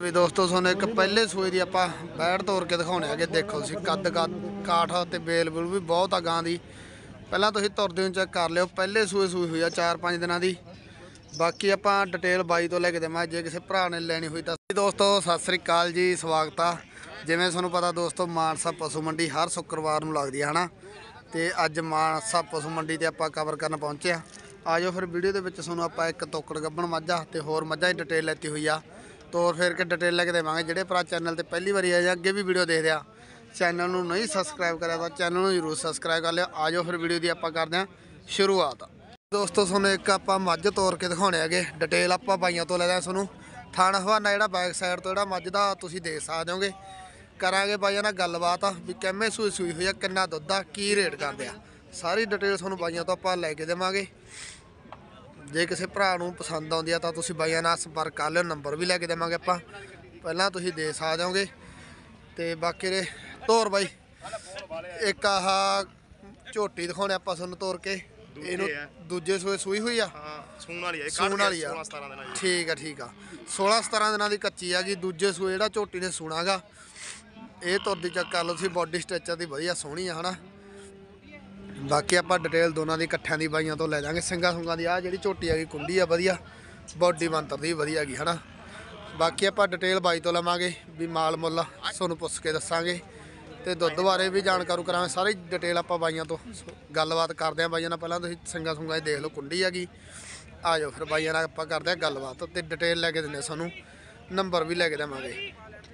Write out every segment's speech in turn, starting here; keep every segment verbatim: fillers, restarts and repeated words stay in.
ਵੀ ਦੋਸਤੋ ਤੁਹਾਨੂੰ ਇੱਕ ਪਹਿਲੇ ਸੂਏ ਦੀ ਆਪਾਂ ਬੈੜ ਤੋੜ ਕੇ ਦਿਖਾਉਣੇ ਆਗੇ। ਦੇਖੋ ਤੁਸੀਂ ਕੱਦ ਕਾਠ ਤੇ ਬੇਲ ਬੁਲ ਵੀ ਬਹੁਤ ਆ ਗਾਂ ਦੀ। ਪਹਿਲਾਂ ਤੁਸੀਂ ਤੁਰਦੇ ਨੂੰ ਚੈੱਕ ਕਰ ਲਿਓ। ਪਹਿਲੇ ਸੂਏ ਸੂਈ ਹੋਈ ਆ ਚਾਰ ਪੰਜ ਦਿਨਾਂ ਦੀ। ਬਾਕੀ ਆਪਾਂ ਡਿਟੇਲ ਬਾਈ ਤੋਂ ਲੈ ਕੇ ਦੇਵਾਂ ਜੇ ਕਿਸੇ ਭਰਾ ਨੇ ਲੈਣੀ ਹੋਈ ਤਾਂ। ਦੋਸਤੋ ਸਤਿ ਸ੍ਰੀ ਅਕਾਲ ਜੀ, ਸਵਾਗਤ ਆ। ਜਿਵੇਂ ਤੁਹਾਨੂੰ ਪਤਾ ਦੋਸਤੋ ਮਾਨਸਾ ਪਸ਼ੂ ਮੰਡੀ ਹਰ ਸ਼ੁੱਕਰਵਾਰ ਨੂੰ ਲੱਗਦੀ ਹੈ ਹਨਾ। ਤੇ ਅੱਜ ਮਾਨਸਾ ਪਸ਼ੂ ਮੰਡੀ ਤੇ ਆਪਾਂ ਕਵਰ ਕਰਨ ਪਹੁੰਚੇ ਆ। ਆ ਜਾਓ ਫਿਰ ਵੀਡੀਓ ਦੇ ਵਿੱਚ ਤੁਹਾਨੂੰ ਆਪਾਂ ਇੱਕ ਤੋਕੜ ਗੱਬਣ ਮੱਝਾਂ ਤੇ ਹੋਰ ਮੱਝਾਂ ਦੀ ਡਿਟੇਲ ਲੈਤੀ ਹੋਈ ਆ। ਤੋਰ ਫੇਰ ਕੇ ਡਿਟੇਲ ਲੈ ਕੇ ਦੇਵਾਂਗੇ। ਜਿਹੜੇ ਭਰਾ ਚੈਨਲ ਤੇ ਪਹਿਲੀ ਵਾਰੀ ਆਏ ਜਾਂ ਅੱਗੇ ਵੀ ਵੀਡੀਓ ਦੇਖਦੇ ਆ, ਚੈਨਲ ਨੂੰ ਨਹੀਂ ਸਬਸਕ੍ਰਾਈਬ ਕਰਿਆ ਤਾਂ ਚੈਨਲ ਨੂੰ ਜ਼ਰੂਰ ਸਬਸਕ੍ਰਾਈਬ ਕਰ ਲਿਓ। ਆ ਜਾਓ ਫਿਰ ਵੀਡੀਓ ਦੀ ਆਪਾਂ ਕਰਦੇ ਹਾਂ ਸ਼ੁਰੂਆਤ। ਦੋਸਤੋ ਤੁਹਾਨੂੰ ਇੱਕ ਆਪਾਂ ਮੱਝ ਤੋਰ ਕੇ ਦਿਖਾਉਣੇ ਹੈਗੇ। ਡਿਟੇਲ ਆਪਾਂ ਬਾਈਆਂ ਤੋਂ ਲੈਦੇ ਆ। ਤੁਹਾਨੂੰ ਥਣ ਹਵਾਨਾ ਜਿਹੜਾ ਬੈਕ ਸਾਈਡ ਤੋਂ ਜਿਹੜਾ ਮੱਝ ਦਾ ਤੁਸੀਂ ਦੇਖ ਸਕਦੇ ਹੋਗੇ। ਕਰਾਂਗੇ ਬਾਈਆਂ ਨਾਲ ਗੱਲਬਾਤ ਵੀ ਕਿੰਨੇ ਸੂਈ ਸੂਈ ਹੋਈ ਆ, ਕਿੰਨਾ ਦੁੱਧ ਆ, ਕੀ ਰੇਟ ਕਰਦੇ ਆ, ਸਾਰੀ ਡਿਟੇਲ ਤੁਹਾਨੂੰ ਬਾਈਆਂ ਤੋਂ ਆਪਾਂ ਲੈ ਕੇ ਦੇਵਾਂਗੇ। ਜੇ ਕਿਸੇ ਭਰਾ ਨੂੰ ਪਸੰਦ ਆਉਂਦੀ ਆ ਤਾਂ ਤੁਸੀਂ ਬਾਈਆਂ ਨਾਲ ਸੰਪਰਕ ਕਰ ਲਿਓ। ਨੰਬਰ ਵੀ ਲੈ ਕੇ ਦੇਵਾਂਗੇ ਆਪਾਂ, ਪਹਿਲਾਂ ਤੁਸੀਂ ਦੇ ਸਕਦੇ ਹੋਗੇ। ਤੇ ਬਾਕੀ ਦੇ ਤੋਰ ਬਾਈ ਇੱਕ ਆਹ ਝੋਟੀ ਦਿਖਾਉਣੇ ਆਪਾਂ ਤੁਹਾਨੂੰ ਤੋਰ ਕੇ। ਇਹਨੂੰ ਦੂਜੇ ਸੂਏ ਸੂਈ ਹੋਈ ਆ, ਸੂਣ ਵਾਲੀ ਆ, ਸੂਣ ਵਾਲੀ ਆ। ਠੀਕ ਆ ਠੀਕ ਆ, ਸੋਲਾਂ ਸਤਾਰਾਂ ਦਿਨਾਂ ਦੀ ਕੱਚੀ ਹੈਗੀ। ਦੂਜੇ ਸੂਏ ਜਿਹੜਾ ਝੋਟੀ ਨੇ ਸੂਣਾਗਾ। ਇਹ ਤੁਰਦੀ ਚੈੱਕ ਕਰ ਲਓ ਤੁਸੀਂ, ਬੋਡੀ ਸਟਰਕਚਰ ਦੀ ਵਧੀਆ ਸੋਹਣੀ ਆ ਹਨਾ। ਬਾਕੀ ਆਪਾਂ ਡਿਟੇਲ ਦੋਨਾਂ ਦੀ ਇਕੱਠਿਆਂ ਦੀ ਬਾਈਆਂ ਤੋਂ ਲੈ ਜਾਾਂਗੇ। ਸਿੰਘਾਂ ਸੁੰਗਾਂ ਦੀ ਆ ਜਿਹੜੀ ਝੋਟੀ ਹੈਗੀ ਕੁੰਡੀ ਆ ਵਧੀਆ, ਬੋਡੀ ਮੰਤਰ ਦੀ ਵਧੀਆ ਹੈਗੀ ਹਨਾ। ਬਾਕੀ ਆਪਾਂ ਡਿਟੇਲ ਬਾਈ ਤੋਂ ਲਵਾਂਗੇ ਵੀ ਮਾਲ ਮੁੱਲ ਤੁਹਾਨੂੰ ਪੁੱਛ ਕੇ ਦੱਸਾਂਗੇ। ਤੇ ਦੁੱਧ ਬਾਰੇ ਵੀ ਜਾਣਕਾਰੀ ਕਰਾਂਗੇ। ਸਾਰੀ ਡਿਟੇਲ ਆਪਾਂ ਬਾਈਆਂ ਤੋਂ ਗੱਲਬਾਤ ਕਰਦੇ ਹਾਂ ਬਾਈਆਂ ਨਾਲ। ਪਹਿਲਾਂ ਤੁਸੀਂ ਸਿੰਘਾਂ ਸੁੰਗਾਂ ਦੀ ਦੇਖ ਲਓ, ਕੁੰਡੀ ਹੈਗੀ। ਆ ਜਾਓ ਫਿਰ ਬਾਈਆਂ ਨਾਲ ਆਪਾਂ ਕਰਦੇ ਹਾਂ ਗੱਲਬਾਤ ਤੇ ਡਿਟੇਲ ਲੈ ਕੇ ਦਿੰਦੇ ਸਾਨੂੰ। ਨੰਬਰ ਵੀ ਲੈ ਕੇ ਦੇਵਾਂਗੇ।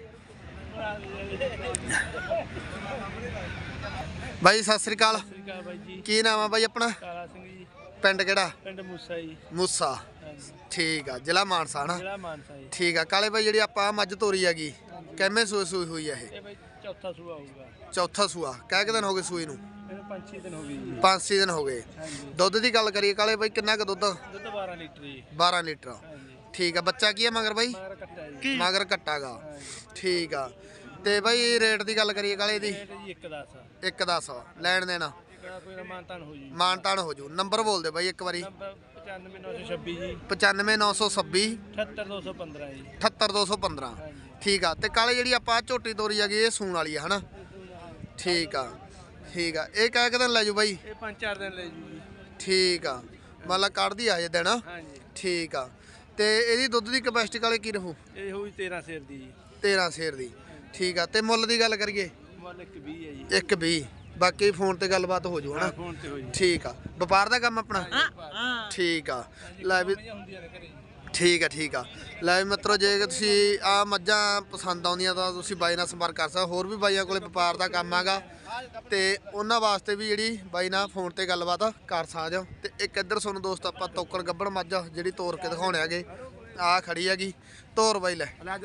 ਬਾਈ ਸਤਿ ਸ੍ਰੀ ਅਕਾਲ। ਕੀ ਨਾਮ ਆ ਬਾਈ ਆਪਣਾ? ਕਾਲਾ ਸਿੰਘ ਜੀ। ਪਿੰਡ ਕਿਹੜਾ? ਪਿੰਡ ਮੂਸਾ ਜੀ। ਮੂਸਾ, ਠੀਕ ਆ, ਜ਼ਿਲ੍ਹਾ ਮਾਨਸਾ ਹਨਾ। ਜ਼ਿਲ੍ਹਾ ਮਾਨਸਾ ਜੀ। ਠੀਕ ਆ ਕਾਲੇ ਬਾਈ, ਜਿਹੜੀ ਆਪਾਂ ਮੱਝ ਤੋਰੀ ਹੈਗੀ ਕਿੰਨੇ ਸੂਏ ਸੂਈ ਹੋਈ ਆ ਇਹ? ਇਹ ਬਾਈ ਚੌਥਾ ਸੂਆ ਹੋਊਗਾ। ਚੌਥਾ ਸੂਆ। ਕਿੰਨੇ ਕੁ ਦਿਨ ਹੋ ਗਏ ਸੂਈ ਨੂੰ? ਇਹਨੂੰ ਪੰਜ ਛੇ ਦਿਨ ਹੋ ਗਏ ਜੀ। ਪੰਜ ਛੇ ਦਿਨ ਹੋ ਗਏ। ਦੁੱਧ ਦੀ ਗੱਲ ਕਰੀਏ ਕਾਲੇ ਬਾਈ, ਕਿੰਨਾ ਕੁ ਦੁੱਧ? ਦੁੱਧ ਬਾਰਾਂ ਲੀਟਰ ਜੀ। ਬਾਰਾਂ ਲੀਟਰ। ਠੀਕ ਆ। ਬੱਚਾ ਕੀ ਆ ਮਗਰ ਬਾਈ? ਮਗਰ ਕੱਟਾ ਜੀ। ਮਗਰ ਕੱਟਾਗਾ। ਠੀਕ ਆ। ਤੇ ਬਾਈ ਰੇਟ ਦੀ ਗੱਲ ਕਰੀਏ ਕਾਲੇ ਦੀ? ਰੇਟ ਜੀ ਇੱਕ ਦਸ। ਇੱਕ ਦਸ ਲੈਣ ਦੇਣਾ? ਕੋਈ ਮਾਨਤਾਨ ਹੋ ਜੀ। ਮਾਨਤਾਨ ਹੋ ਜੂ। ਨੰਬਰ ਬੋਲ ਦੇ ਬਾਈ ਇੱਕ ਵਾਰੀ। ਨੰਬਰ ਪਚਾਨਵੇਂ ਨੌ ਸੌ ਛੱਬੀ ਜੀ। ਪਚਾਨਵੇਂ ਨੌ ਸੌ ਛੱਬੀ ਅਠੱਤਰ ਦੋ ਸੌ ਪੰਦਰਾਂ ਜੀ। ਅਠੱਤਰ ਦੋ ਸੌ ਪੰਦਰਾਂ। ਠੀਕ ਆ। ਤੇ ਕਾਲੇ ਜਿਹੜੀ ਆਪਾਂ ਝੋਟੀ ਤੋਰੀ ਹੈਗੀ ਇਹ ਸੂਣ ਵਾਲੀ ਆ ਹਨਾ। ਠੀਕ ਆ ਠੀਕ ਆ। ਇਹ ਕਹਿ ਕੇ ਦਿਨ ਲੈ ਜੂ ਬਾਈ? ਇਹ ਪੰਜ ਚਾਰ ਦਿਨ ਲੈ ਜੂ ਜੀ। ਠੀਕ ਆ, ਮਤਲਬ ਕੱਢਦੀ ਆ ਜੇ ਦਿਨ। ਹਾਂਜੀ ਠੀਕ ਆ। ਤੇ ਇਹਦੀ ਦੁੱਧ ਦੀ ਕਪੈਸਿਟੀ ਕਾਲੇ ਕੀ ਰਹੂ? ਇਹ ਹੋਈ ਤੇਰਾਂ ਸੇਰ ਦੀ ਜੀ। ਤੇਰਾਂ ਸੇਰ ਦੀ। ਠੀਕ ਆ। ਤੇ ਮੁੱਲ ਦੀ ਗੱਲ ਕਰੀਏ? ਮੁੱਲ ਇੱਕ ਵੀਹ ਹੈ ਜੀ। ਇੱਕ ਵੀਹ। ਬਾਕੀ ਫੋਨ ਤੇ ਗੱਲਬਾਤ ਹੋ ਜੂ ਹਨਾ। ਫੋਨ ਤੇ ਹੋ ਜੀ। ਠੀਕ ਆ। ਵਪਾਰ ਦਾ ਕੰਮ ਆਪਣਾ? ਠੀਕ ਆ। ਲੈ ਵੀ ਠੀਕ ਆ ਠੀਕ ਆ। ਲੈ ਵੀ ਮਿੱਤਰੋ, ਜੇ ਤੁਸੀਂ ਆ ਮੱਝਾਂ ਪਸੰਦ ਆਉਂਦੀਆਂ ਤਾਂ ਤੁਸੀਂ ਬਾਈ ਨਾਲ ਸੰਪਰਕ ਕਰ ਸਕਦੇ। ਹੋਰ ਵੀ ਬਾਈਆਂ ਕੋਲੇ ਵਪਾਰ ਦਾ ਕੰਮ ਹੈਗਾ ਤੇ ਉਹਨਾਂ ਵਾਸਤੇ ਵੀ ਜਿਹੜੀ ਬਾਈ ਨਾਲ ਫੋਨ ਤੇ ਗੱਲਬਾਤ ਕਰ ਸਕਦੇ ਹੋ। ਤੇ ਇੱਕ ਇੱਧਰ ਤੁਹਾਨੂੰ ਦੋਸਤ ਆਪਾਂ ਤੋਕੜ ਗੱਬਣ ਮੱਝ ਜਿਹੜੀ ਤੋਰ ਕੇ ਦਿਖਾਉਣੇ ਹੈਗੇ। ਆ ਖੜੀ ਹੈਗੀ, ਤੋਰ ਬਾਈ ਲੈ।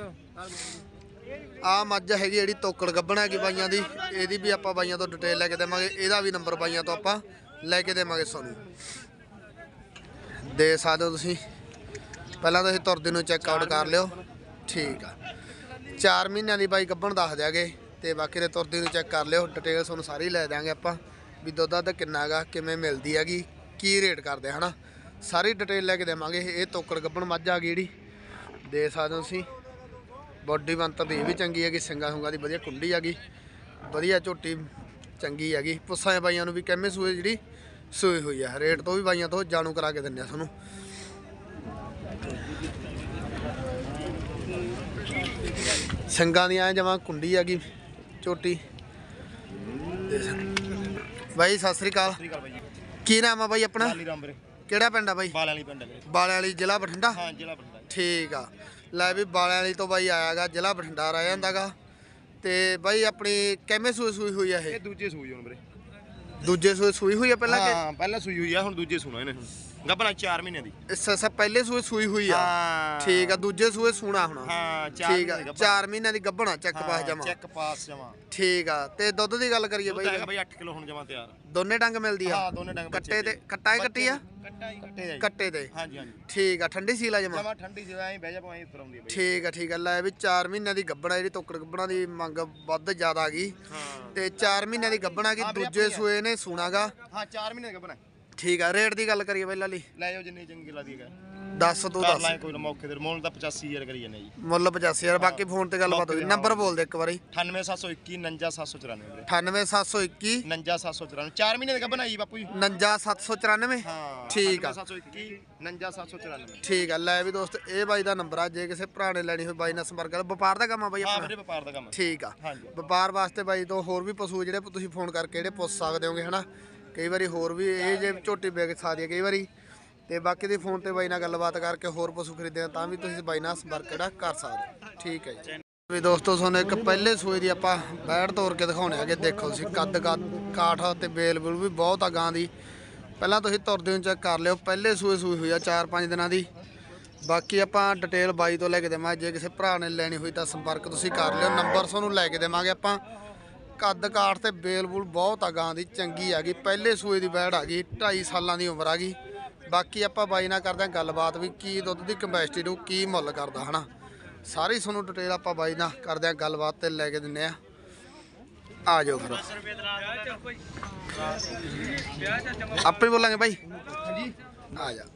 ਆ ਮੱਝ ਹੈਗੀ ਜਿਹੜੀ ਤੋਕੜ ਗੱਬਣ ਹੈਗੀ ਬਾਈਆਂ ਦੀ। ਇਹਦੀ ਵੀ ਆਪਾਂ ਬਾਈਆਂ ਤੋਂ ਡਿਟੇਲ ਲੈ ਕੇ ਦੇਵਾਂਗੇ। ਇਹਦਾ ਵੀ ਨੰਬਰ ਬਾਈਆਂ ਤੋਂ ਆਪਾਂ ਲੈ ਕੇ ਦੇਵਾਂਗੇ ਤੁਹਾਨੂੰ। ਦੇ ਸਕਦੇ ਹੋ ਤੁਸੀਂ। ਪਹਿਲਾਂ ਤੁਸੀਂ ਤੁਰਦੇ ਨੂੰ ਚੈੱਕ ਆਊਟ ਕਰ ਲਿਓ। ਠੀਕ ਆ। ਚਾਰ ਮਹੀਨਿਆਂ ਦੀ ਬਾਈ ਗੱਬਣ ਦੱਸ ਦਿਆਂਗੇ। ਤੇ ਬਾਕੀ ਦੇ ਤੁਰਦੇ ਨੂੰ ਚੈੱਕ ਕਰ ਲਿਓ। ਡਿਟੇਲ ਤੁਹਾਨੂੰ ਸਾਰੀ ਲੈ ਦਿਆਂਗੇ ਆਪਾਂ ਵੀ ਦੁੱਧ ਦਾ ਕਿੰਨਾ ਹੈਗਾ, ਕਿਵੇਂ ਮਿਲਦੀ ਹੈਗੀ, ਕੀ ਰੇਟ ਕਰਦੇ ਹਨਾ। ਸਾਰੀ ਡਿਟੇਲ ਲੈ ਕੇ ਦੇਵਾਂਗੇ। ਇਹ ਤੋਕੜ ਗੱਬਣ ਮੱਝ ਆ ਗਈ ਜਿਹੜੀ ਦੇ ਸਕਦੇ ਹੋ ਤੁਸੀਂ। ਬੋਡੀ ਬੰਤਰ ਦੀ ਵੀ ਚੰਗੀ ਹੈਗੀ। ਸਿੰਘਾਂ ਸੁੰਗਾਂ ਦੀ ਵਧੀਆ ਕੁੰਡੀ ਹੈਗੀ, ਵਧੀਆ ਝੋਟੀ ਚੰਗੀ ਹੈਗੀ। ਪੁੱਛਾਂ ਬਾਈਆਂ ਨੂੰ ਵੀ ਕਿੰਨੇ ਸੂਏ ਜਿਹੜੀ ਸੂਈ ਹੋਈ ਆ। ਰੇਟ ਤੋਂ ਵੀ ਬਾਈਆਂ ਤੋਂ ਜਾਣੂ ਕਰਾ ਕੇ ਦਿੰਦੇ ਆ ਤੁਹਾਨੂੰ। ਸਿੰਘਾਂ ਦੀ ਐ ਜਮਾਂ ਕੁੰਡੀ ਹੈਗੀ ਝੋਟੀ। ਬਾਈ ਸਤਿ ਸ੍ਰੀ ਅਕਾਲ। ਕੀ ਨਾਮ ਆ ਬਾਈ ਆਪਣਾ? ਕਿਹੜਾ ਪਿੰਡ ਆ ਬਾਈ? ਬਾਲਿਆਂ ਵਾਲੀ ਪਿੰਡ। ਬਾਲਿਆਂ ਵਾਲੀ, ਜ਼ਿਲ੍ਹਾ ਬਠਿੰਡਾ? ਹਾਂ ਜ਼ਿਲ੍ਹਾ ਬਠਿੰਡਾ। ਠੀਕ ਆ। ਲੈ ਵੀ ਬਾਲਿਆਂ ਵਾਲੀ ਤੋਂ ਬਾਈ ਆਇਆਗਾ, ਜ਼ਿਲ੍ਹਾ ਬਠਿੰਡਾ ਰਹਿ ਜਾਂਦਾਗਾ। ਤੇ ਬਾਈ ਆਪਣੀ ਕਿੰਨੇ ਸੂਈ ਸੂਈ ਹੋਈ ਆ ਇਹ? ਦੂਜੇ ਸੂਈ ਹੁਣ ਵੀਰੇ। ਦੂਜੇ ਸੂਈ ਸੂਈ ਹੋਈ ਆ ਪਹਿਲਾਂ? ਹਾਂ ਪਹਿਲਾਂ ਸੂਈ ਹੋਈ ਆ, ਹੁਣ ਦੂਜੇ ਸੂਣਾ ਇਹਨੇ। ਹੁਣ ਗੱਭਣਾ ਚਾਰ ਮਹੀਨੇ ਦੀ। ਅੱਛਾ ਪਹਿਲੇ ਸੂਏ ਸੂਈ ਹੋਈ ਆ। ਠੀਕ ਆ। ਦੂਜੇ ਸੂਏ ਸੂਣਾ ਹੋਣਾ। ਹਾਂ ਠੀਕ ਆ। ਚਾਰ ਮਹੀਨਿਆਂ ਦੀ ਗੱਭਣਾ ਚੈੱਕ ਪਾਸ ਜਮਾ। ਚੈੱਕ ਪਾਸ ਜਮਾ। ਠੀਕ ਆ। ਤੇ ਦੁੱਧ ਦੀ ਗੱਲ ਕਰੀਏ ਬਾਈ? ਬਾਈ ਅੱਠ ਕਿਲੋ ਹੁਣ ਜਮਾ ਤਿਆਰ। ਦੋਨੇ ਡੰਗ ਮਿਲਦੀ ਆ? ਹਾਂ ਦੋਨੇ ਡੰਗ। ਕੱਟੇ ਤੇ ਕੱਟਾ ਹੀ ਕੱਟੀ ਆ? ਕੱਟਾ ਹੀ ਕੱਟੇ। ਕੱਟੇ ਤੇ। ਹਾਂਜੀ ਹਾਂਜੀ। ਠੀਕ ਆ। ਠੰਡੀ ਸੀਲਾ ਜਮਾ? ਜਮਾ ਠੰਡੀ ਜਿਵੇਂ ਐਂ ਬਹਿ ਜਾ ਪਾਵੇਂ ਉੱਤਰ ਆਉਂਦੀ ਆ ਬਾਈ। ਠੀਕ ਆ ਠੀਕ ਆ। ਲੈ ਵੀ ਚਾਰ ਮਹੀਨਿਆਂ ਦੀ ਗੱਭਣਾ ਜਿਹੜੀ ਤੋਕੜ ਗੱਭਣਾ ਦੀ ਮੰਗ ਵੱਧ ਜ਼ਿਆਦਾ ਆ ਗਈ। ਹਾਂ ਤੇ ਚਾਰ ਮਹੀਨਿਆਂ ਦੀ ਗੱਭਣਾ ਕੀ ਦੂਜੇ ਸੂਏ ਨੇ ਸੂਣਾਗਾ। ਹਾਂ ਚਾਰ ਮਹੀਨੇ ਦਾ ਗੱਭਣਾ। ਠੀਕ ਆ। ਰੇਟ ਦੀ ਗੱਲ ਕਰੀਏ ਬਾਈ ਲਾਲੀ? ਲੈ ਜਾਓ ਜਿੰਨੀ ਚੰਗੀ ਲੱਗਦੀ ਹੈ। ਦਸ ਤੋਂ ਕਰ ਦਸ ਲਾਂਗੇ ਕੋਈ ਨਾ ਮੌਕੇ ਤੇ ਮੁੱਲ ਤਾਂ ਪਚਾਸੀ ਹਜ਼ਾਰ ਕਰੀ ਜਾਂਦੇ ਜੀ ਮੁੱਲ ਪਚਾਸੀ ਹਜ਼ਾਰ ਬਾਕੀ ਫੋਨ ਤੇ ਗੱਲਬਾਤ ਹੋਈ ਨੰਬਰ ਬੋਲ ਦੇ ਇੱਕ ਵਾਰੀ ਅਠਾਨਵੇਂ ਸੱਤ ਸੌ ਇੱਕੀ ਉਣੰਜਾ ਸੱਤ ਸੌ ਚੁਰਾਨਵੇਂ ਵੀਰੇ ਅਠਾਨਵੇਂ ਸੱਤ ਸੌ ਇੱਕੀ ਉਣੰਜਾ ਸੱਤ ਸੌ ਚੁਰਾਨਵੇਂ ਚਾਰ ਮਹੀਨੇ ਦਾ ਬਣਾਈ ਬਾਪੂ ਜੀ ਉਣੰਜਾ ਸੱਤ ਸੌ ਚੁਰਾਨਵੇਂ ਹਾਂ ਠੀਕ ਆ ਸੱਤ ਸੌ ਇੱਕੀ ਉਣੰਜਾ ਸੱਤ ਸੌ ਚੁਰਾਨਵੇਂ ਠੀਕ ਆ ਲੈ ਵੀ ਦੋਸਤ ਇਹ ਬਾਈ ਦਾ ਨੰਬਰ ਆ ਜੇ ਕਿਸੇ ਭਰਾ ਨੇ ਲੈਣੀ ਹੋਈ ਬਾਈ ਨਾਲ ਸੰਪਰਕ ਕਰ ਵਪਾਰ ਦਾ ਕੰਮ ਆ ਬਾਈ ਹਾਂ ਆਪਣਾ ਵੀਰੇ ਵਪਾਰ ਦਾ ਕੰਮ ਠੀਕ ਆ ਹਾਂਜੀ ਵਪਾਰ ਵਾਸਤੇ ਬਾਈ ਤੋਂ ਹੋਰ ਵੀ ਪਸ਼ੂ ਜਿਹੜੇ ਤੁਸੀਂ ਫੋਨ ਕਰਕੇ ਜਿਹੜੇ ਪੁੱਛ ਸਕਦੇ ਹੋਗੇ ਹਨਾ ਕਈ ਵਾਰੀ ਹੋਰ ਵੀ ਇਹ ਜੇ ਝੋਟੀ ਵਿਕ ਸਕਦੀ ਹੈ ਕਈ ਵਾਰੀ ਤੇ ਬਾਕੀ ਦੀ ਫੋਨ ਤੇ ਬਾਈ ਨਾਲ ਗੱਲਬਾਤ ਕਰਕੇ ਹੋਰ ਪਸ਼ੂ ਖਰੀਦਣਾ ਤਾਂ ਵੀ ਤੁਸੀਂ ਬਾਈ ਨਾਲ ਸੰਪਰਕ ਜਿਹੜਾ ਕਰ ਸਕਦੇ ਠੀਕ ਹੈ ਜੀ ਵੀ ਦੋਸਤੋ ਤੁਹਾਨੂੰ ਇੱਕ ਪਹਿਲੇ ਸੂਏ ਦੀ ਆਪਾਂ ਬੈੜ ਤੋੜ ਕੇ ਦਿਖਾਉਣੇ ਆਗੇ ਦੇਖੋ ਤੁਸੀਂ ਕੱਦ ਕਾਠ ਤੇ ਬੇਲ ਬੁਲ ਵੀ ਬਹੁਤ ਆ ਗਾਂ ਦੀ ਪਹਿਲਾਂ ਤੁਸੀਂ ਤੁਰਦੇ ਹੋ ਚੈੱਕ ਕਰ ਲਿਓ ਪਹਿਲੇ ਸੂਏ ਸੂਈ ਹੋਈ ਆ ਚਾਰ ਪੰਜ ਦਿਨਾਂ ਦੀ ਬਾਕੀ ਆਪਾਂ ਡਿਟੇਲ ਬਾਈ ਤੋਂ ਲੈ ਕੇ ਦੇਵਾਂਗੇ ਜੇ ਕਿਸੇ ਭਰਾ ਨੇ ਲੈਣੀ ਹੋਈ ਤਾਂ ਸੰਪਰਕ ਤੁਸੀਂ ਕਰ ਲਿਓ ਨੰਬਰ ਤੁਹਾਨੂੰ ਲੈ ਕੇ ਦੇਵਾਂਗੇ ਆਪਾਂ ਕੱਦ ਕਾਠ ਤੇ ਬੇਲ ਬੁਲ ਬਹੁਤ ਆ ਗਾਂ ਦੀ ਚੰਗੀ ਆ ਗਈ ਪਹਿਲੇ ਸੂਏ ਦੀ ਬੈੜ ਆ ਗਈ ਢਾਈ ਸਾਲਾਂ ਦੀ ਉਮਰ ਆ ਗਈ ਬਾਕੀ ਆਪਾਂ ਬਾਈ ਨਾਲ ਕਰਦੇ ਹਾਂ ਗੱਲਬਾਤ ਵੀ ਕੀ ਦੁੱਧ ਦੀ ਕੈਪੈਸਿਟੀ ਨੂੰ ਕੀ ਮੁੱਲ ਕਰਦਾ ਹਨਾ ਸਾਰੀ ਤੁਹਾਨੂੰ ਡਿਟੇਲ ਆਪਾਂ ਬਾਈ ਨਾਲ ਕਰਦੇ ਹਾਂ ਗੱਲਬਾਤ ਤੇ ਲੈ ਕੇ ਦਿੰਨੇ ਆ ਆ ਜਾਓ ਫਿਰ ਆਪੇ ਬੋਲਾਂਗੇ ਬਾਈ ਹਾਂਜੀ ਆ ਜਾ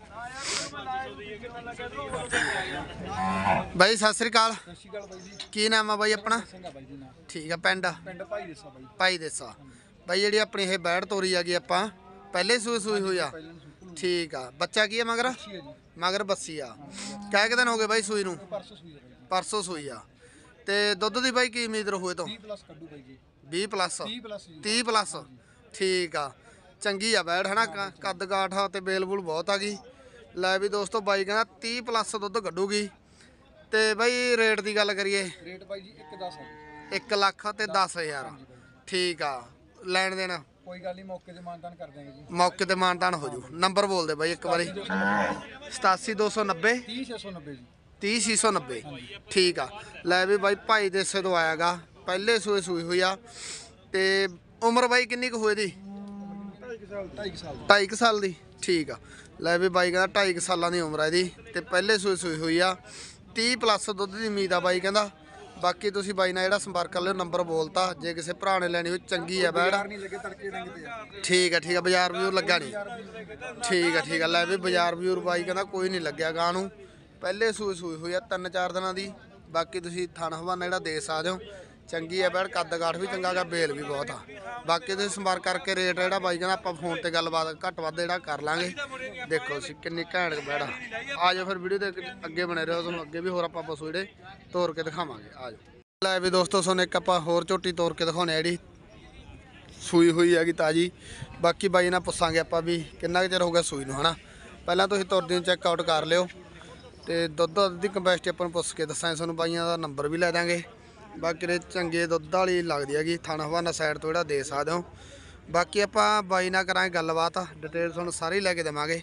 ਬਾਈ ਸਤਿ ਸ੍ਰੀ ਅਕਾਲ ਸਤਿ ਸ਼੍ਰੀ ਅਕਾਲ ਬਾਈ ਜੀ ਕੀ ਨਾਮ ਆ ਬਾਈ ਆਪਣਾ ਸਿੰਘਾ ਬਾਈ ਜੀ ਨਾ ਠੀਕ ਆ ਪਿੰਡ ਪਿੰਡ ਭਾਈ ਦੇਸਾ ਬਾਈ ਭਾਈ ਦੇਸਾ ਬਾਈ ਜਿਹੜੀ ਆਪਣੀ ਇਹ ਬੈੜ ਤੋਰੀ ਆ ਗਈ ਆਪਾਂ ਪਹਿਲੇ ਸੂਈ ਸੂਈ ਹੋਈ ਆ ਪਹਿਲਾਂ ਸੁਪਰ ਠੀਕ ਆ ਬੱਚਾ ਕੀ ਆ ਮਗਰ ਸੀ ਹੈ ਜੀ ਮਗਰ ਬੱਸੀ ਆ ਕਹਿ ਕੇ ਦਿਨ ਹੋ ਗਏ ਬਾਈ ਸੂਈ ਨੂੰ ਪਰਸੋਂ ਸੂਈ ਹੈ ਬਾਈ ਪਰਸੋਂ ਸੂਈ ਆ ਤੇ ਦੁੱਧ ਦੀ ਬਾਈ ਕੀ ਉਮੀਦ ਹੋਏ ਤੋਂ ਵੀਹ ਪਲੱਸ ਕੱਢੂ ਬਾਈ ਜੀ ਵੀਹ ਪਲੱਸ ਤੀਹ ਪਲੱਸ ਜੀ ਤੀਹ ਪਲੱਸ ਠੀਕ ਆ ਚੰਗੀ ਆ ਬੈੜ ਹਨਾ ਕ- ਕੱਦ ਕਾਠ ਆ ਤੇ ਬੇਲ ਬੁਲ ਬਹੁਤ ਆ ਗਈ ਲੈ ਵੀ ਦੋਸਤੋ ਬਾਈ ਕਹਿੰਦਾ ਤੀਹ ਪਲੱਸ ਦੁੱਧ ਕੱਢੂਗੀ ਤੇ ਬਾਈ ਰੇਟ ਦੀ ਗੱਲ ਕਰੀਏ ਰੇਟ ਬਾਈ ਜੀ ਇੱਕ ਦਸ ਹੈ ਇੱਕ ਲੱਖ ਤੇ ਦਸ ਹਜ਼ਾਰ ਠੀਕ ਆ ਲੈਣ ਦੇਣ ਕੋਈ ਗੱਲ ਨਹੀਂ ਮੌਕੇ ਤੇ ਮਾਨਤਾਨ ਕਰ ਦਾਂਗੇ ਜੀ ਮੌਕੇ ਤੇ ਮਾਨਤਾਨ ਹੋ ਜੂ ਨੰਬਰ ਬੋਲ ਦੇ ਬਾਈ ਇੱਕ ਵਾਰੀ ਸਤਾਸੀ ਦੋ ਸੌ ਨੱਬੇ ਤੀਹ ਛੇ ਸੌ ਨੱਬੇ ਜੀ ਤੀਹ ਛੇ ਸੌ ਨੱਬੇ ਠੀਕ ਆ ਲੈ ਵੀ ਬਾਈ ਭਾਈ ਦੇਸੇ ਤੋਂ ਆਇਆਗਾ ਪਹਿਲੇ ਸੂਏ ਸੂਈ ਹੋਈ ਆ ਤੇ ਉਮਰ ਬਾਈ ਕਿੰਨੀ ਕੁ ਹੋਏ ਦੀ ਢਾਈ ਕੁ ਸਾਲ ਢਾਈ ਕੁ ਸਾਲ ਦੀ ਠੀਕ ਆ ਲੈ ਵੀ ਬਾਈ ਕਹਿੰਦਾ ਢਾਈ ਕੁ ਸਾਲਾਂ ਦੀ ਉਮਰ ਆ ਇਹਦੀ ਤੇ ਪਹਿਲੇ ਸੂਏ ਸੂਈ ਹੋਈ ਆ ਤੀਹ ਪਲੱਸ ਦੁੱਧ ਦੀ ਉਮੀਦ ਆ ਬਾਈ ਕਹਿੰਦਾ ਬਾਕੀ ਤੁਸੀਂ ਬਾਈ ਨਾਲ ਜਿਹੜਾ ਸੰਪਰਕ ਕਰ ਲਿਓ ਨੰਬਰ ਬੋਲਤਾ ਜੇ ਕਿਸੇ ਭਰਾ ਨੇ ਲੈਣੀ ਹੋਈ ਚੰਗੀ ਆ ਬੈੜ ਨਹੀਂ ਲੱਗੇ ਤੜਕੇ ਡੰਗ ਤੇ ਆ ਠੀਕ ਆ ਠੀਕ ਆ ਬਾਜ਼ਾਰ ਵੀਊ ਲੱਗਾ ਨਹੀਂ ਠੀਕ ਆ ਠੀਕ ਆ ਲੈ ਵੀ ਬਾਜ਼ਾਰ ਵੀਊ ਬਾਈ ਕਹਿੰਦਾ ਕੋਈ ਨਹੀਂ ਲੱਗਿਆ ਗਾਂ ਨੂੰ ਪਹਿਲੇ ਸੂਈ ਸੂਈ ਹੋਈ ਆ ਤਿੰਨ ਚਾਰ ਦਿਨਾਂ ਦੀ ਬਾਕੀ ਤੁਸੀਂ ਥਣ ਹਵਾਨਾ ਜਿਹੜਾ ਦੇ ਸਕਦੇ ਹੋ ਚੰਗੀ ਆ ਬੈੜ ਕੱਦ ਕਾਠ ਵੀ ਚੰਗਾ ਗਾ ਬੇਲ ਵੀ ਬਹੁਤ ਆ ਬਾਕੀ ਤੁਸੀਂ ਸੰਪਰਕ ਕਰਕੇ ਰੇਟ ਜਿਹੜਾ ਬਾਈ ਕਹਿੰਦਾ ਆਪਾਂ ਫੋਨ ਤੇ ਗੱਲਬਾਤ ਘੱਟ ਵੱਧ ਜਿਹੜਾ ਕਰ ਲਾਂਗੇ ਦੇਖੋ ਤੁਸੀਂ ਕਿੰਨੀ ਘੈਂਟ ਬੈੜਾ ਆ ਜਾਓ ਫਿਰ ਵੀਡੀਓ ਦੇ ਅੱਗੇ ਬਣੇ ਰਹੋ ਤੁਹਾਨੂੰ ਅੱਗੇ ਵੀ ਹੋਰ ਆਪਾਂ ਪਸ਼ੂ ਜਿਹੜੇ ਤੋਰ ਕੇ ਦਿਖਾਵਾਂਗੇ ਆ ਜਾਓ ਲੈ ਵੀ ਦੋਸਤੋ ਤੁਹਾਨੂੰ ਇੱਕ ਆਪਾਂ ਹੋਰ ਝੋਟੀ ਤੋਰ ਕੇ ਦਿਖਾਉਣੇ ਆ ਜਿਹੜੀ ਸੂਈ ਹੋਈ ਹੈਗੀ ਤਾਜੀ ਬਾਕੀ ਬਾਈ ਨਾਲ ਪੁੱਛਾਂਗੇ ਆਪਾਂ ਵੀ ਕਿੰਨਾ ਕੁ ਚਿਰ ਹੋ ਗਿਆ ਸੂਈ ਨੂੰ ਹਨਾ ਪਹਿਲਾਂ ਤੁਸੀਂ ਤੁਰਦੇ ਨੂੰ ਚੈੱਕ ਆਊਟ ਕਰ ਲਿਓ ਤੇ ਦੁੱਧ ਦੀ ਕੈਪੈਸਿਟੀ ਆਪਾਂ ਨੂੰ ਪੁੱਛ ਕੇ ਦੱਸਾਂਗੇ ਤੁਹਾਨੂੰ ਬਾਈਆਂ ਦਾ ਨੰਬਰ ਵੀ ਲੈ ਦਾਂਗੇ ਬਾਕੀ ਦੇ ਚੰਗੇ ਦੁੱਧ ਵਾਲੀ ਲੱਗਦੀ ਹੈਗੀ ਥਣ ਹਵਾਨਾ ਸਾਈਡ ਤੋਂ ਜਿਹੜਾ ਦੇ ਸਕਦੇ ਹੋ ਬਾਕੀ ਆਪਾਂ ਬਾਈ ਨਾਲ ਕਰਾਂਗੇ ਗੱਲਬਾਤ ਡਿਟੇਲ ਤੁਹਾਨੂੰ ਸਾਰੀ ਲੈ ਕੇ ਦੇਵਾਂਗੇ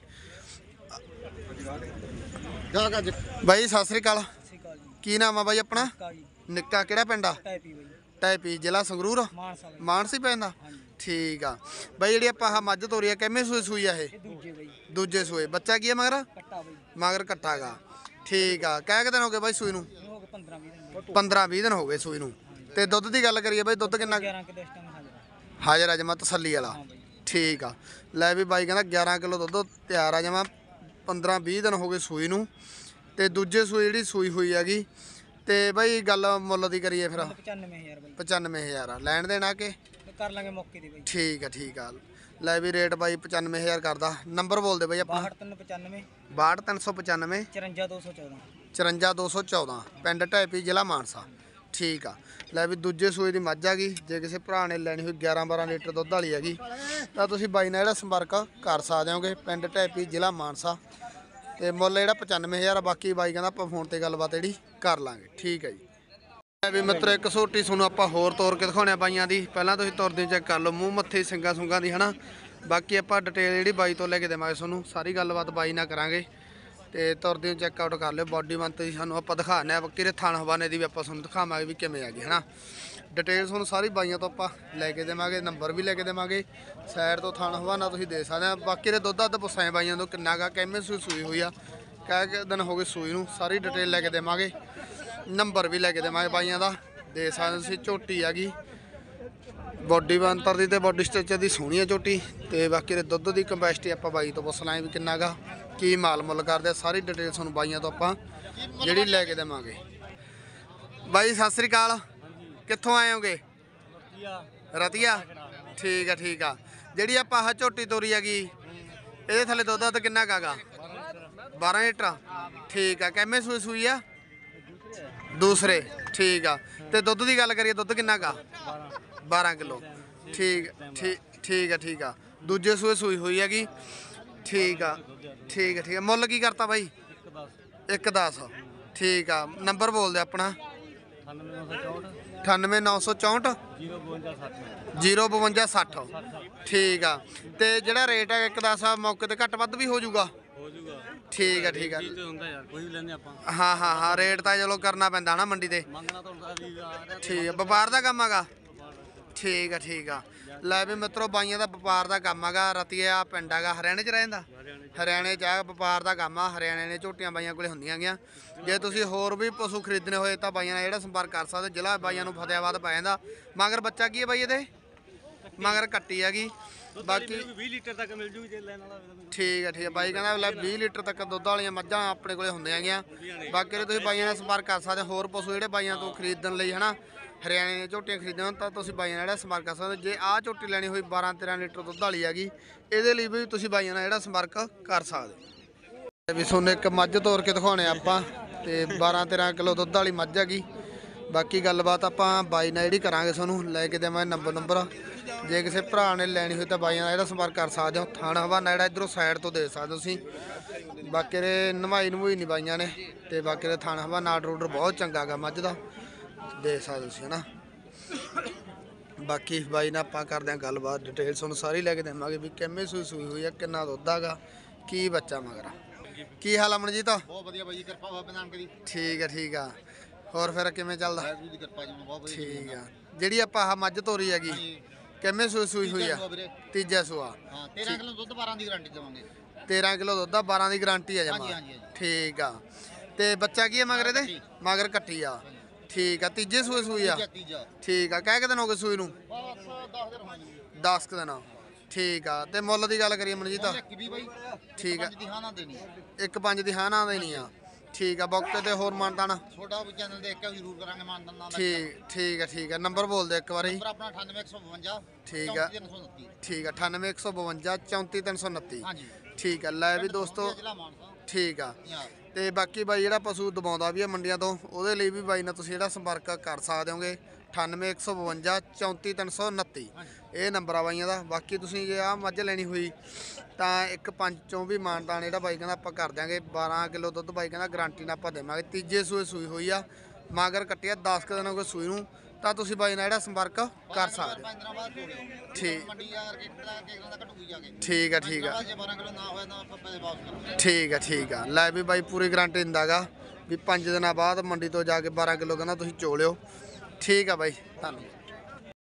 ਬਾਈ ਸਤਿ ਸ੍ਰੀ ਅਕਾਲ ਕੀ ਨਾਮ ਆ ਬਾਈ ਆਪਣਾ ਨਿੱਕਾ ਕਿਹੜਾ ਪਿੰਡ ਆ ਟੈਪੀ ਜ਼ਿਲ੍ਹਾ ਸੰਗਰੂਰ ਮਾਨਸੀ ਪੈਂਦਾ ਠੀਕ ਆ ਬਾਈ ਜਿਹੜੀ ਆਪਾਂ ਆਹ ਮੱਝ ਤੋਰੀ ਆ ਕਿੰਨੇ ਸੂਏ ਸੂਈ ਆ ਇਹ ਦੂਜੇ ਸੂਏ ਬੱਚਾ ਕੀ ਆ ਮਗਰ ਮਗਰ ਕੱਟਾਗਾ ਠੀਕ ਆ ਕਹਿ ਕੇ ਦਿਨ ਹੋ ਗਏ ਬਾਈ ਸੂਈ ਨੂੰ ਪੰਦਰਾਂ ਵੀਹ ਦਿਨ ਹੋ ਗਏ ਸੂਈ ਨੂੰ ਤੇ ਦੁੱਧ ਦੀ ਗੱਲ ਕਰੀਏ ਬਾਈ ਦੁੱਧ ਕਿੰਨਾ ਹਾਜ਼ਰ ਆ ਜਮਾ ਤਸੱਲੀ ਵਾਲਾ ਠੀਕ ਆ ਲੈ ਵੀ ਬਾਈ ਕਹਿੰਦਾ ਗਿਆਰਾਂ ਕਿਲੋ ਦੁੱਧ ਤਿਆਰ ਆ ਜਮਾ ਪੰਦਰਾਂ ਵੀਹ ਦਿਨ ਹੋ ਗਏ ਸੂਈ ਨੂੰ ਤੇ ਦੂਜੇ ਸੂਈ ਜਿਹੜੀ ਸੂਈ ਹੋਈ ਹੈਗੀ ਤੇ ਬਾਈ ਗੱਲ ਮੁੱਲ ਦੀ ਕਰੀਏ ਫਿਰ ਪਚਾਨਵੇਂ ਹਜ਼ਾਰ ਬਾਈ ਪਚਾਨਵੇਂ ਹਜ਼ਾਰ ਆ ਲੈਣ ਦੇਣਾ ਕਿ ਕਰ ਲਾਂਗੇ ਮੌਕੇ ਦੀ ਬਾਈ ਠੀਕ ਆ ਠੀਕ ਆ ਲੈ ਵੀ ਰੇਟ ਬਾਈ ਪਚਾਨਵੇਂ ਹਜ਼ਾਰ ਕਰਦਾ ਨੰਬਰ ਬੋਲ ਦੇ ਬਾਈ ਆਪਣਾ ਬਾਹਠ ਤਿੰਨ ਪਚਾਨਵੇਂ ਬਾਹਠ ਤਿੰਨ ਸੌ ਪਚਾਨਵੇਂ ਚੁਰੰਜਾ ਦੋ ਸੌ ਚੌਦਾਂ ਚੁਰੰਜਾ ਦੋ ਸੌ ਚੌਦਾਂ ਪਿੰਡ ਢੈਪੀ ਜ਼ਿਲ੍ਹਾ ਮਾਨਸਾ ਠੀਕ ਆ ਲੈ ਵੀ ਦੂਜੇ ਸੂਏ ਦੀ ਮੱਝ ਆ ਗਈ ਜੇ ਕਿਸੇ ਭਰਾ ਨੇ ਲੈਣੀ ਹੋਈ ਗਿਆਰਾਂ ਬਾਰਾਂ ਲੀਟਰ ਦੁੱਧ ਵਾਲੀ ਹੈਗੀ ਤਾਂ ਤੁਸੀਂ ਬਾਈ ਨਾਲ ਜਿਹੜਾ ਸੰਪਰਕ ਕਰ ਸਕਦੇ ਹੋਗੇ ਪਿੰਡ ਢੈਪੀ ਜ਼ਿਲ੍ਹਾ ਮਾਨਸਾ ਤੇ ਮੁੱਲ ਜਿਹੜਾ ਪਚਾਨਵੇਂ ਹਜ਼ਾਰ ਬਾਕੀ ਬਾਈ ਕਹਿੰਦਾ ਆਪਾਂ ਫੋਨ ਤੇ ਗੱਲਬਾਤ ਜਿਹੜੀ ਕਰ ਲਾਂਗੇ ਠੀਕ ਹੈ ਜੀ ਲੈ ਵੀ ਮਿੱਤਰੋ ਇੱਕ ਸੋਟੀ ਤੁਹਾਨੂੰ ਆਪਾਂ ਹੋਰ ਤੋਰ ਕੇ ਦਿਖਾਉਣੇ ਬਾਈਆਂ ਦੀ ਪਹਿਲਾਂ ਤੁਸੀਂ ਤੁਰਦੇ ਚੈੱਕ ਕਰ ਲਓ ਮੂੰਹ ਮੱਥੇ ਸਿੰਗਾ ਸੁੰਗਾ ਦੀ ਹਨਾ ਬਾਕੀ ਆਪਾਂ ਡਿਟੇਲ ਜਿਹੜੀ ਬਾਈ ਤੋਂ ਲੈ ਕੇ ਦੇਵਾਂਗੇ ਤੁਹਾਨੂੰ ਸਾਰੀ ਗੱਲਬਾਤ ਬਾਈ ਨਾਲ ਕਰਾਂਗੇ ਤੇ ਤੁਰਦੇ ਚੈੱਕ ਆਊਟ ਕਰ ਲਿਓ ਬਾਡੀ ਮੰਤ ਦੀ ਸਾਨੂੰ ਆਪਾਂ ਦਿਖਾਣੇ ਆ ਬਾਕੀ ਦੇ ਥਣ ਹਵਾਨੇ ਦੀ ਵੀ ਆਪਾਂ ਤੁਹਾਨੂੰ ਦਿਖਾਵਾਂਗੇ ਵੀ ਕਿਵੇਂ ਆ ਗਈ ਹਨਾ ਡਿਟੇਲ ਤੁਹਾਨੂੰ ਸਾਰੀ ਬਾਈਆਂ ਤੋਂ ਆਪਾਂ ਲੈ ਕੇ ਦੇਵਾਂਗੇ ਨੰਬਰ ਵੀ ਲੈ ਕੇ ਦੇਵਾਂਗੇ ਸਾਈਡ ਤੋਂ ਥਣ ਹਵਾਨਾ ਤੁਸੀਂ ਦੇ ਸਕਦੇ ਆ ਬਾਕੀ ਦੇ ਦੁੱਧ ਦੱਧ ਪੁੱਛਾਂ ਬਾਈਆਂ ਤੋਂ ਕਿੰਨਾ ਗਾ ਕਿੰਨੇ ਸੂਈ ਸੂਈ ਹੋਈ ਆ ਕਹਿ ਕੇ ਦਿਨ ਹੋ ਗਏ ਸੂਈ ਨੂੰ ਸਾਰੀ ਡਿਟੇਲ ਲੈ ਕੇ ਦੇਵਾਂਗੇ ਨੰਬਰ ਵੀ ਲੈ ਕੇ ਦੇਵਾਂਗੇ ਬਾਈਆਂ ਦਾ ਦੇ ਸਕਦੇ ਤੁਸੀਂ ਝੋਟੀ ਆ ਗਈ ਬੋਡੀ ਬੰਤਰ ਦੀ ਤੇ ਬੋਡੀ ਸਟਰਕਚਰ ਦੀ ਸੋਹਣੀ ਆ ਝੋਟੀ ਤੇ ਬਾਕੀ ਦੇ ਦੁੱਧ ਦੀ ਕੈਪੈਸਿਟੀ ਆਪਾਂ ਬਾਈ ਤੋਂ ਪੁੱਛ ਲਾਂਗੇ ਵੀ ਕਿੰਨਾ ਗਾ ਕੀ ਮਾਲ ਮੁੱਲ ਕਰਦੇ ਆ, ਸਾਰੀ ਡਿਟੇਲ ਤੁਹਾਨੂੰ ਬਾਈਆਂ ਤੋਂ ਆਪਾਂ ਜਿਹੜੀ ਲੈ ਕੇ ਦੇਵਾਂਗੇ। ਬਾਈ ਸਤਿ ਸ੍ਰੀ ਅਕਾਲ, ਕਿੱਥੋਂ ਆਏ ਹੋਗੇ? ਰਤੀਆ। ਠੀਕ ਆ ਠੀਕ ਆ। ਜਿਹੜੀ ਆਪਾਂ ਆਹ ਝੋਟੀ ਤੋਰੀ ਹੈਗੀ ਇਹਦੇ ਥੱਲੇ ਦੁੱਧ ਤਾਂ ਕਿੰਨਾ ਕਾਗਾ? ਬਾਰਾਂ ਲੀਟਰ। ਠੀਕ ਆ। ਕਿੰਨੇ ਸੂਈ ਸੂਈ ਆ? ਦੂਸਰੇ। ਠੀਕ ਆ। ਤੇ ਦੁੱਧ ਦੀ ਗੱਲ ਕਰੀਏ ਦੁੱਧ ਕਿੰਨਾ ਕਾ? ਬਾਰਾਂ ਕਿਲੋ। ਠੀਕ ਠੀਕ ਠੀਕ ਆ ਠੀਕ ਆ। ਦੂਜੇ ਸੂਏ ਸੂਈ ਹੋਈ ਹੈਗੀ। ਠੀਕ ਆ ਠੀਕ ਆ ਠੀਕ ਆ। ਮੁੱਲ ਕੀ ਕਰਤਾ ਬਾਈ? ਇੱਕ ਦਸ। ਠੀਕ ਆ। ਨੰਬਰ ਬੋਲ ਦੇ ਆਪਣਾ। ਅਠਾਨਵੇਂ ਨੌ ਸੌ ਚੌਂਹਠ ਜ਼ੀਰੋ ਬਵੰਜਾ ਸੱਠ। ਠੀਕ ਆ। ਤੇ ਜਿਹੜਾ ਰੇਟ ਹੈ ਇੱਕ ਦਸ ਮੌਕੇ ਤੇ ਘੱਟ ਵੱਧ ਵੀ ਹੋ ਜਾਊਗਾ? ਠੀਕ ਆ ਠੀਕ ਆ। ਹਾਂ ਹਾਂ ਹਾਂ ਰੇਟ ਤਾਂ ਚਲੋ ਕਰਨਾ ਪੈਂਦਾ ਨਾ ਮੰਡੀ ਤੇ। ਠੀਕ ਆ। ਵਪਾਰ ਦਾ ਕੰਮ ਹੈਗਾ? ਠੀਕ ਆ ਠੀਕ ਆ। ਲੈ ਵੀ ਮਿੱਤਰੋ ਬਾਈਆਂ ਦਾ ਵਪਾਰ ਦਾ ਕੰਮ ਹੈਗਾ। ਰਤੀਆ ਪਿੰਡ ਹੈਗਾ, ਹਰਿਆਣੇ 'ਚ ਰਹਿੰਦਾ? ਹਰਿਆਣੇ 'ਚ ਆ। ਵਪਾਰ ਦਾ ਕੰਮ ਆ। ਹਰਿਆਣੇ ਨੇ ਝੋਟੀਆਂ ਬਾਈਆਂ ਕੋਲੇ ਹੁੰਦੀਆਂ ਗੀਆਂ। ਜੇ ਤੁਸੀਂ ਹੋਰ ਵੀ ਪਸ਼ੂ ਖਰੀਦਣੇ ਹੋਏ ਤਾਂ ਬਾਈਆਂ ਨਾਲ ਜਿਹੜਾ ਸੰਪਰਕ ਕਰ ਸਕਦੇ। ਜ਼ਿਲ੍ਹਾ ਬਾਈਆਂ ਨੂੰ ਫਤਿਆਬਾਦ ਪੈ ਜਾਂਦਾ। ਮਗਰ ਬੱਚਾ ਕੀ ਹੈ ਬਾਈ ਇਹਦੇ? ਮਗਰ ਕੱਟੀ ਹੈਗੀ। ਬਾਕੀ ਵੀਹ ਲੀਟਰ ਤੱਕ ਮਿਲ ਜੂਗੀ ਜੇ ਲੈਣ ਵਾਲਾ। ਠੀਕ ਹੈ ਠੀਕ ਹੈ। ਬਾਈ ਕਹਿੰਦਾ ਲੈ ਵੀਹ ਲੀਟਰ ਤੱਕ ਦੁੱਧ ਵਾਲੀਆਂ ਮੱਝਾਂ ਆਪਣੇ ਕੋਲੇ ਹੁੰਦੀਆਂ ਹੈਗੀਆਂ। ਬਾਕੀ ਤੁਸੀਂ ਬਾਈਆਂ ਨਾਲ ਸੰਪਰਕ ਕਰ ਸਕਦੇ। ਹੋਰ ਪਸ਼ੂ ਜਿਹੜੇ ਬਾਈਆਂ ਤੋਂ ਖਰੀਦਣ ਲਈ ਹਨਾ ਹਰਿਆਣੇ ਦੀਆਂ ਝੋਟੀਆਂ ਖਰੀਦਣ ਤਾਂ ਤੁਸੀਂ ਬਾਈਆਂ ਨਾਲ ਜਿਹੜਾ ਸੰਪਰਕ ਕਰ ਸਕਦੇ। ਜੇ ਆਹ ਝੋਟੀ ਲੈਣੀ ਹੋਈ ਬਾਰਾਂ ਤੇਰਾਂ ਲੀਟਰ ਦੁੱਧ ਵਾਲੀ ਹੈਗੀ ਇਹਦੇ ਲਈ ਵੀ ਤੁਸੀਂ ਬਾਈਆਂ ਨਾਲ ਜਿਹੜਾ ਸੰਪਰਕ ਕਰ ਸਕਦੇ। ਵੀ ਤੁਹਾਨੂੰ ਇੱਕ ਮੱਝ ਤੋਰ ਕੇ ਦਿਖਾਉਣੇ ਆਪਾਂ ਤੇ ਬਾਰਾਂ ਤੇਰਾਂ ਕਿਲੋ ਦੁੱਧ ਵਾਲੀ ਮੱਝ ਹੈਗੀ। ਬਾਕੀ ਗੱਲਬਾਤ ਆਪਾਂ ਬਾਈ ਨਾਲ ਜਿਹੜੀ ਕਰਾਂਗੇ ਤੁਹਾਨੂੰ ਲੈ ਕੇ ਦੇਵਾਂਗੇ ਨੰਬਰ ਨੰਬਰ। ਜੇ ਕਿਸੇ ਭਰਾ ਨੇ ਲੈਣੀ ਹੋਈ ਤਾਂ ਬਾਈਆਂ ਨਾਲ ਜਿਹੜਾ ਸੰਪਰਕ ਕਰ ਸਕਦੇ ਹੋ। ਥਾਣਾ ਹਵਾਨਾ ਜਿਹੜਾ ਇੱਧਰੋਂ ਸਾਈਡ ਤੋਂ ਦੇ ਸਕਦੇ ਹੋ ਤੁਸੀਂ। ਬਾਕੀ ਦੇ ਨਵਾਈ ਨਵੂਈ ਨਹੀਂ ਬਾਈਆਂ ਨੇ ਤੇ ਬਾਕੀ ਦੇ ਥਾਣਾ ਹਵਾਨਾ ਆਰਡਰ ਆਰਡਰ ਬਹੁਤ ਚੰਗਾ ਗਾ ਮੱਝ ਦਾ, ਦੇ ਸਕਦੇ ਤੁਸੀਂ ਹਨਾ। ਬਾਕੀ ਬਾਈ ਨਾਲ ਆਪਾਂ ਕਰਦੇ ਹਾਂ ਗੱਲਬਾਤ, ਡਿਟੇਲ ਤੁਹਾਨੂੰ ਸਾਰੀ ਲੈ ਕੇ ਦੇਵਾਂਗੇ ਵੀ ਕਿੰਨੇ ਸੂਈ ਸੂਈ ਹੋਈ ਆ, ਕਿੰਨਾ ਦੁੱਧ ਹੈਗਾ, ਕੀ ਬੱਚਾ ਮਗਰ। ਕੀ ਹਾਲ ਆ ਮਨਜੀਤ? ਬਹੁਤ ਵਧੀਆ ਬਾਈ, ਕਿਰਪਾ ਬਾਬੇ ਨਾਨਕ ਦੀ। ਠੀਕ ਆ ਠੀਕ ਆ। ਹੋਰ ਫਿਰ ਕਿਵੇਂ ਚੱਲਦਾ? ਵਾਹਿਗੁਰੂ ਦੀ ਕਿਰਪਾ ਜੀ, ਬਹੁਤ ਵਧੀਆ। ਠੀਕ ਆ। ਜਿਹੜੀ ਆਪਾਂ ਆਹ ਮੱਝ ਤੋਰੀ ਹੈਗੀ ਕਿੰਨੇ ਸੂਈ ਸੂਈ ਹੋਈ ਆ? ਤੀਜਾ ਸੂਆ। ਹਾਂ ਤੇਰਾਂ ਕਿਲੋ ਦੁੱਧ ਬਾਰਾਂ ਦੀ ਗਾਰੰਟੀ ਦੇਵਾਂਗੇ। ਤੇਰਾਂ ਕਿਲੋ ਦੁੱਧ ਆ, ਬਾਰਾਂ ਦੀ ਗਾਰੰਟੀ ਆ ਜਮਾ। ਹਾਂਜੀ ਹਾਂਜੀ ਹਾਂਜੀ। ਠੀਕ ਆ। ਤੇ ਬੱਚਾ ਕੀ ਆ ਮਗਰ ਇਹਦੇ? ਮਗਰ ਕੱਟੀ ਆ। ਠੀਕ ਆ। ਤੀਜੇ ਸੂਏ ਸੂਈ ਆ? ਤੀਜਾ। ਠੀਕ ਆ। ਕਹਿ ਕੇ ਦਿਨ ਹੋ ਗਏ ਸੂਈ ਨੂੰ? ਬਸ ਦਸ ਦਿਨ ਹੋਣਗੇ। ਦਸ ਕੁ ਦਿਨ। ਠੀਕ ਆ। ਤੇ ਮੁੱਲ ਦੀ ਗੱਲ ਕਰੀਏ ਮਨਜੀਤ? ਠੀਕ ਆ। ਦੀ ਹਾਂ ਨਾ ਦੇਣੀ। ਇੱਕ ਪੰਜ ਦੀ ਹਾਂ ਨਾ ਦੇਣੀ ਆ। ਠੀਕ ਆ। ਬੌਕੇ ਤੇ ਹੋਰ ਮਾਨਤਾਣਾ? ਛੋਟਾ ਵੀ ਚੈਨਲ ਦੇਖ ਕੇ ਜ਼ਰੂਰ ਕਰਾਂਗੇ ਮਾਨਤਾਨ ਦਾ। ਠੀਕ ਠੀਕ ਆ ਠੀਕ ਆ। ਨੰਬਰ ਬੋਲ ਦੇ ਇੱਕ ਵਾਰੀ। ਨੰਬਰ ਆਪਣਾ ਅਠਾਨਵੇਂ ਇੱਕ ਸੌ ਬਵੰਜਾ ਠੀਕ ਆ ਠੀਕ ਆ। ਅਠਾਨਵੇਂ ਇੱਕ ਸੌ ਬਵੰਜਾ ਚੌਂਤੀ ਤਿੰਨ ਸੌ ਉਨੱਤੀ। ਹਾਂਜੀ ਠੀਕ ਆ। ਲੈ ਵੀ ਦੋਸਤੋ ਜ਼ਿਲ੍ਹਾ ਮਾਨਸਾ। ਠੀਕ ਆ। ਤੇ ਬਾਕੀ ਬਾਈ ਜਿਹੜਾ ਪਸ਼ੂ ਦਬਾਉਂਦਾ ਵੀ ਆ ਮੰਡੀਆਂ ਤੋਂ ਉਹਦੇ ਲਈ ਵੀ ਬਾਈ ਨਾਲ ਤੁਸੀਂ ਜਿਹੜਾ ਸੰਪਰਕ ਕਰ ਸਕਦੇ ਹੋਗੇ। ਅਠਾਨਵੇਂ ਇੱਕ ਸੌ ਬਵੰਜਾ ਚੌਂਤੀ ਤਿੰਨ ਸੌ ਉਨੱਤੀ ਇਹ ਨੰਬਰ ਆ ਬਾਈਆਂ ਦਾ। ਬਾਕੀ ਤੁਸੀਂ ਜੇ ਆਹ ਮੱਝ ਲੈਣੀ ਹੋਈ ਤਾਂ ਇੱਕ ਪੰਜ ਚੋਂ ਵੀ ਮਾਨਤਾਨ ਜਿਹੜਾ ਬਾਈ ਕਹਿੰਦਾ ਆਪਾਂ ਕਰ ਦਿਆਂਗੇ। ਬਾਰਾਂ ਕਿਲੋ ਦੁੱਧ ਬਾਈ ਕਹਿੰਦਾ ਗਾਰੰਟੀ ਨਾਲ ਆਪਾਂ ਦੇਵਾਂਗੇ। ਤੀਜੇ ਸੂਏ ਸੂਈ ਹੋਈ ਆ, ਮਗਰ ਕੱਟਿਆ ਦਸ ਕੁ ਦਿਨ ਹੋ ਗਏ ਸੂਈ ਨੂੰ ਤਾਂ ਤੁਸੀਂ ਬਾਈ ਨਾਲ ਜਿਹੜਾ ਸੰਪਰਕ ਕਰ ਸਕਦੇ ਹੋ। ਠੀਕ ਠੀਕ ਆ ਠੀਕ ਆ ਠੀਕ ਆ ਠੀਕ ਆ। ਲੈ ਵੀ ਬਾਈ ਪੂਰੀ ਗਾਰੰਟੀ ਦਿੰਦਾ ਗਾ ਵੀ ਪੰਜ ਦਿਨਾਂ ਬਾਅਦ ਮੰਡੀ ਤੋਂ ਜਾ ਕੇ ਬਾਰਾਂ ਕਿਲੋ ਕਹਿੰਦਾ ਤੁਸੀਂ ਚੋਲਿਓ। ਠੀਕ ਆ ਬਾਈ, ਧੰਨਵਾਦ।